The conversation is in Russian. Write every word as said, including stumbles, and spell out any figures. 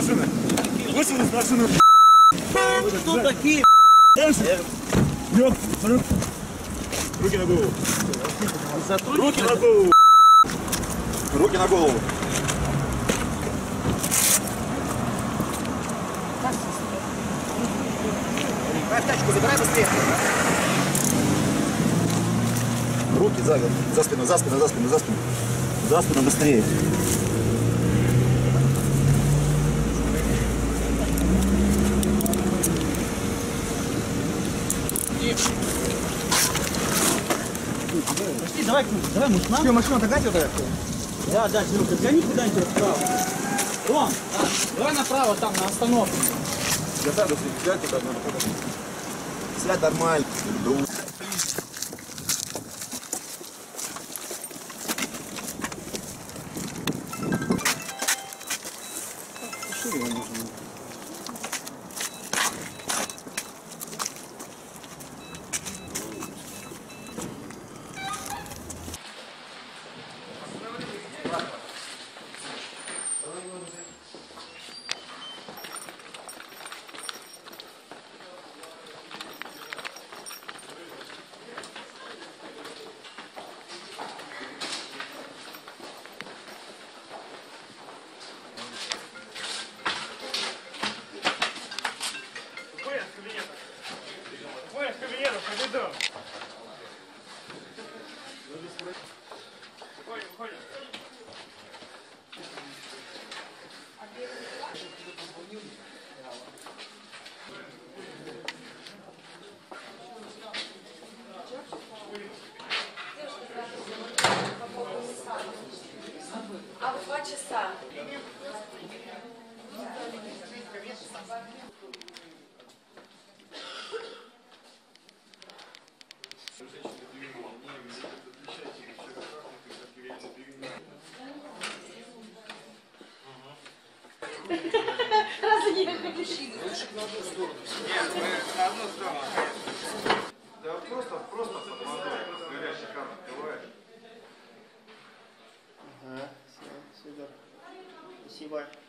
машины. Вышел из машины. Кто такие? Дальше. Вперед. Вперед. Руки на голову. Руки на голову. Руки на голову. Тачку забирай быстрее. Руки за, за спину, за спину, за спину, за спину. За спину быстрее. Пошли, давай, давай, может, нам? Что, машину отогнать вот это? Да, да, Серега, гони куда-нибудь вправо. Ром, да, давай направо, там, на остановке. Я сяду, сядь туда, надо. Сядь нормально. Его нужно. А в два часа. Раз они как мужчины. Лучше на одну сторону. Нет, мы на одну сторону. Да просто, просто под водой. Горячий камень открываешь. Ага, все, супер. Спасибо.